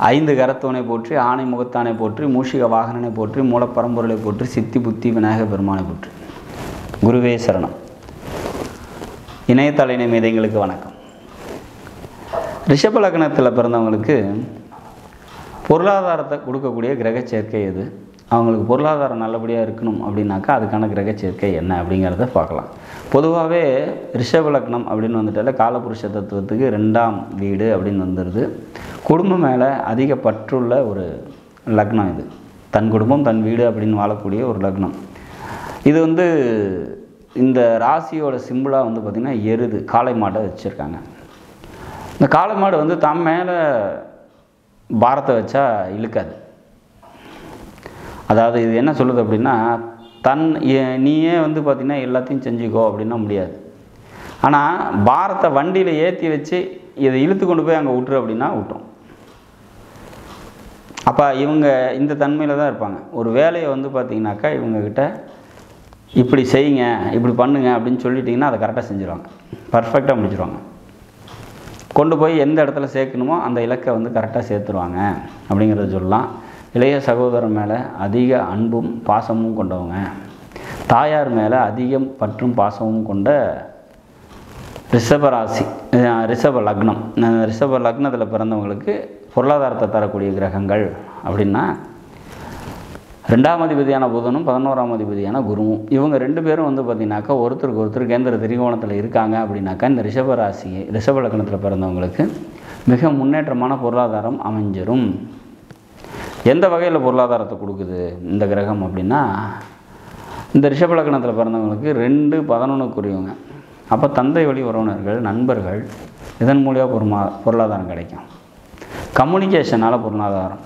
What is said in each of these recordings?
ஐந்து கரத்தவனை போற்றி, ஆணை முகத்தானை போற்றி, மூஷிக வாகனனை போற்றி, மூலப்பரம்பொருளை போற்றி, சித்தி புத்தி விநாயக பெருமானை போற்றி. குருவே சரணம். இணையதள மீதங்களுக்கு வணக்கம். ரிஷப லக்னத்தில் பிறந்தவங்களுக்கு பொருளாதாரத்தை கொடுக்கக்கூடிய கிரக சேர்க்கை எது, அவங்களுக்கு பொருளாதாரம் நல்லபடியாக இருக்கணும் அப்படின்னாக்கா அதுக்கான கிரக சேர்க்கை என்ன அப்படிங்கிறத பார்க்கலாம். பொதுவாகவே ரிஷப லக்னம் அப்படின்னு வந்துட்டால காலபுருஷ தத்துவத்துக்கு 2ஆம் வீடு அப்படின்னு வந்துடுது. குடும்பம் மேலே அதிக பற்றுள்ள ஒரு லக்னம் இது. தன் குடும்பம் தன் வீடு அப்படின்னு வாழக்கூடிய ஒரு லக்னம் இது. இந்த ராசியோட சிம்பிளாக பார்த்திங்கன்னா எருது, காளை மாடை வச்சுருக்காங்க. இந்த காளை மாடு தம் மேலே பாரத்தை வச்சா இழுக்காது. அதாவது இது என்ன சொல்லுது அப்படின்னா, நீயே பார்த்திங்கன்னா எல்லாத்தையும் செஞ்சுக்கோ அப்படின்னா முடியாது. ஆனால் பாரத்தை வண்டியில் ஏற்றி வச்சு இதை இழுத்து கொண்டு போய் அங்கே விட்டுரு அப்படின்னா விட்டுரும். அப்போ இவங்க இந்த தன்மையில் தான் இருப்பாங்க. ஒரு வேலையை பார்த்திங்கனாக்கா இவங்கக்கிட்ட இப்படி செய்யுங்க, இப்படி பண்ணுங்க அப்படின்னு சொல்லிட்டிங்கன்னா அதை கரெக்டாக செஞ்சுருவாங்க, பர்ஃபெக்டாக முடிச்சிடுவாங்க. கொண்டு போய் எந்த இடத்துல சேர்க்கணுமோ அந்த இலக்கை கரெக்டாக சேர்த்துருவாங்க அப்படிங்கிறத சொல்லலாம். இளைய சகோதரன் மேலே அதிக அன்பும் பாசமும் கொண்டவங்க, தாயார் மேலே அதிகம் பற்றும் பாசமும் கொண்ட ரிஷபராசி, ரிஷப லக்னம். ரிஷப லக்னத்தில் பிறந்தவங்களுக்கு பொருளாதாரத்தை தரக்கூடிய கிரகங்கள் அப்படின்னா 2ஆம் அதிபதியான புதனும் 11ஆம் அதிபதியான குருவும். இவங்க 2 பேரும் பார்த்திங்கனாக்கா ஒருத்தருக்கு ஒருத்தர் கேந்திர திரிகோணத்தில் இருக்காங்க அப்படின்னாக்கா இந்த ரிஷபராசி ரிஷப லக்னத்தில் பிறந்தவங்களுக்கு மிக முன்னேற்றமான பொருளாதாரம் அமைஞ்சிரும். எந்த வகையில் பொருளாதாரத்தை கொடுக்குது இந்த கிரகம் அப்படின்னா, இந்த ரிஷப லக்னத்தில் பிறந்தவங்களுக்கு 2-11க்குரியவங்க. அப்போ தந்தை வழி உறவினர்கள், நண்பர்கள், இதன் மூலியமாக பொருளாதாரம் கிடைக்கும். கம்யூனிகேஷனால் பொருளாதாரம்,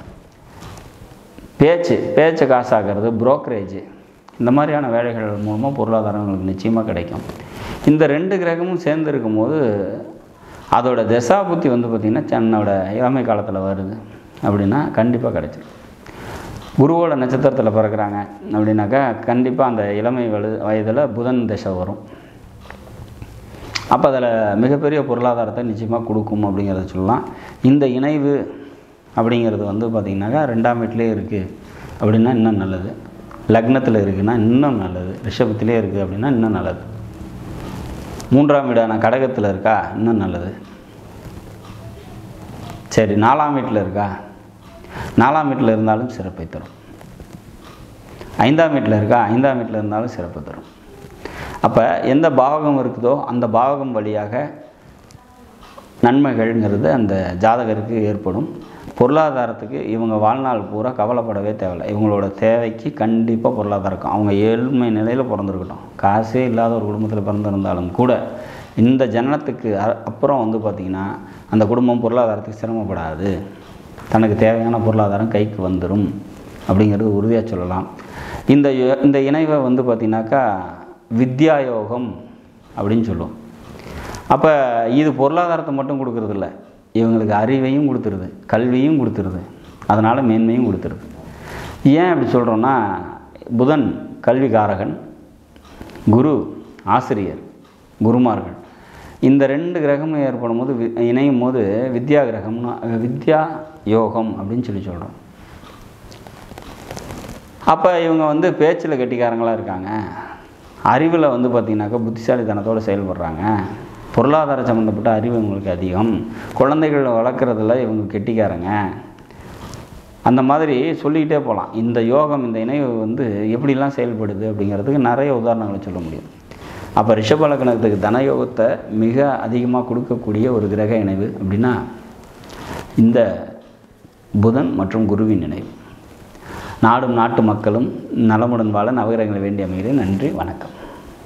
பேச்சு காசாகிறது, புரோக்கரேஜ், இந்த மாதிரியான வேலைகள் மூலமாக பொருளாதாரம் உங்களுக்கு நிச்சயமாக கிடைக்கும். இந்த 2 கிரகமும் சேர்ந்து இருக்கும்போது அதோட தசா புத்தி பார்த்திங்கன்னா தன்னோட இளமை காலத்தில் வருது அப்படின்னா கண்டிப்பாக கிடைச்சிடும். குருவோட நட்சத்திரத்தில் பிறக்கிறாங்க அப்படின்னாக்கா கண்டிப்பாக அந்த இளமை வயதில் புதன் தசை வரும். அப்போ அதில் மிகப்பெரிய பொருளாதாரத்தை நிச்சயமாக கொடுக்கும் அப்படிங்கிறத சொல்லலாம். இந்த இணைவு அப்படிங்கிறது பார்த்திங்கனாக்கா 2ஆம் வீட்டிலே இருக்குது அப்படின்னா இன்னும் நல்லது, லக்னத்தில் இருக்குதுன்னா இன்னும் நல்லது, ரிஷபத்திலே இருக்குது அப்படின்னா இன்னும் நல்லது, 3ஆம் வீடான கடகத்தில் இருக்கா இன்னும் நல்லது. சரி, 4ஆம் வீட்டில் இருக்கா, 4ஆம் வீட்டில் இருந்தாலும் சிறப்பை தரும். 5ஆம் வீட்டில் இருக்கா, 5ஆம் வீட்டில் இருந்தாலும் சிறப்பு தரும். அப்போ எந்த பாவகம் இருக்குதோ அந்த பாவகம் வழியாக நன்மைகள்ங்கிறது அந்த ஜாதகருக்கு ஏற்படும். பொருளாதாரத்துக்கு இவங்க வாழ்நாள் பூரா கவலைப்படவே தேவையில்லை. இவங்களோட தேவைக்கு கண்டிப்பாக பொருளாதாரம் இருக்கும். அவங்க ஏழ்மை நிலையில் பிறந்திருக்கட்டும், காசே இல்லாத ஒரு குடும்பத்தில் பிறந்திருந்தாலும் கூட இந்த ஜனனத்துக்கு அப்புறம் பார்த்திங்கன்னா அந்த குடும்பம் பொருளாதாரத்துக்கு சிரமப்படாது, தனக்கு தேவையான பொருளாதாரம் கைக்கு வந்துடும் அப்படிங்கிறது உறுதியாக சொல்லலாம். இந்த இணைவை பார்த்திங்கனாக்கா வித்யா யோகம் அப்படின்னு சொல்லுவோம். அப்போ இது பொருளாதாரத்தை மட்டும் கொடுக்கறதில்ல, இவங்களுக்கு அறிவையும் கொடுத்துருது, கல்வியும் கொடுத்துருது, அதனால் மேன்மையும் கொடுத்துருது. ஏன் அப்படி சொல்கிறோன்னா, புதன் கல்விகாரகன், குரு ஆசிரியர், குருமார்கள். இந்த 2 கிரகமும் ஏற்படும் போது இணையும் போது வித்யா கிரகம்னு வித்யா யோகம் அப்படின்னு சொல்கிறோம். அப்போ இவங்க பேச்சில் கெட்டிக்காரங்களாக இருக்காங்க, அறிவில் பார்த்திங்கனாக்கா புத்திசாலித்தனத்தோடு செயல்படுறாங்க, பொருளாதார சம்மந்தப்பட்ட அறிவு இவங்களுக்கு அதிகம், குழந்தைகள் வளர்க்குறதுல இவங்க கெட்டிக்காரங்க, அந்த மாதிரி சொல்லிக்கிட்டே போகலாம். இந்த யோகம், இந்த இணைவு எப்படிலாம் செயல்படுது அப்படிங்கிறதுக்கு நிறைய உதாரணங்களை சொல்ல முடியும். அப்போ ரிஷப லக்னத்துக்கு தனயோகத்தை மிக அதிகமாக கொடுக்கக்கூடிய ஒரு கிரக இணைவு அப்படின்னா இந்த புதன் மற்றும் குருவின் இணைவு. நாடும் நாட்டு மக்களும் நலமுடன் வாழ நவகிரகங்களை வேண்டி அமைகிறேன். நன்றி, வணக்கம்.